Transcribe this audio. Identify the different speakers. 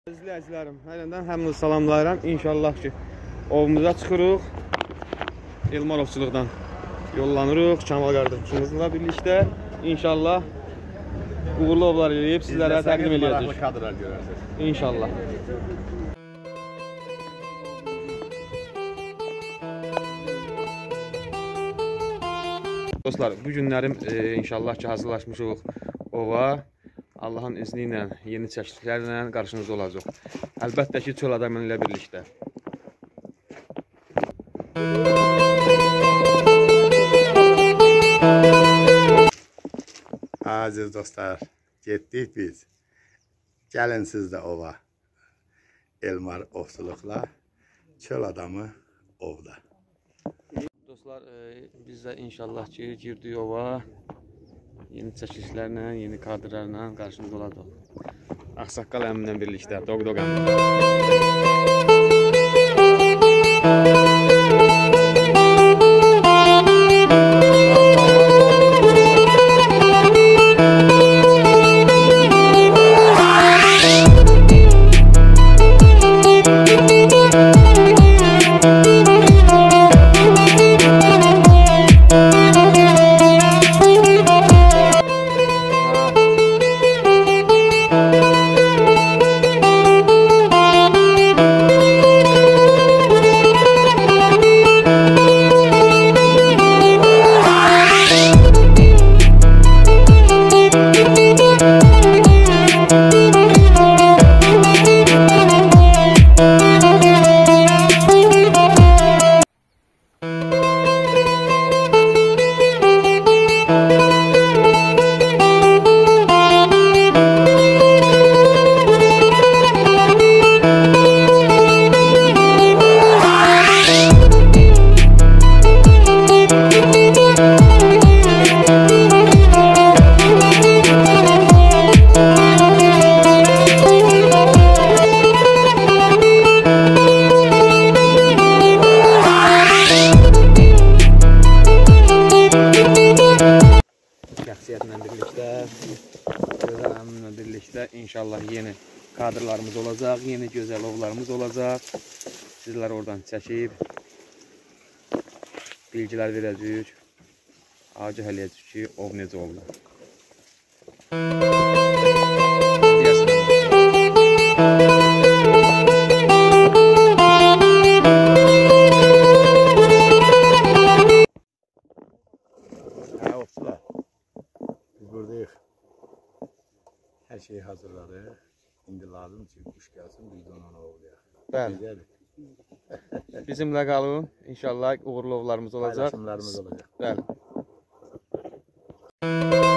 Speaker 1: İzləyicilərim, həqiqətən həmd salamlayıram. İnşallah ki, ovumuza çıxırıq. Elmar ovçuluqdan yollanırıq. Kamal qardaşımızla birlikdə. İnşallah uğurlu ovlar eləyib sizlərə təqdim edəcəyik. İnşallah. Dostlar, bu günlərim inşallah ki, hazırlaşmışıq ova. Allahın izni ilə, yeni çəkişlərlə qarşınızda olacaq. Əlbəttə ki, çöl adamı ilə birlikdə.
Speaker 2: Aziz dostlar, getdik biz. Gəlin siz də ova. Elmar ovçuluqla, çöl adamı ovda.
Speaker 1: Dostlar, biz də inşallah ki, girdik ova. Yeni çəkilişlərlə, yeni kadrlarla qarşınızda olacaq. Ağsaqqal əmimlə birlikdə, Doqdoq əmim. Şəxsiyyətlə birlikdə, gözəl əmimlə birlikdə inşallah yeni kadrlarımız olacaq, yeni gözəl ovlarımız olacaq. Sizlər oradan çəkib bilgilər verəcəyik, agah eləyəcəyik ki, ov necə oldu.
Speaker 2: Buradayıq. Hər şeyi hazırladıq. İndi lazım ki, kuş gəlsin, biz də onu ovlayaq.
Speaker 1: Bəli. Bizimlə qalın. İnşallah uğurlu ovlarımız olacaq.
Speaker 2: Paylaşımlarımız olacaq.
Speaker 1: Bəli.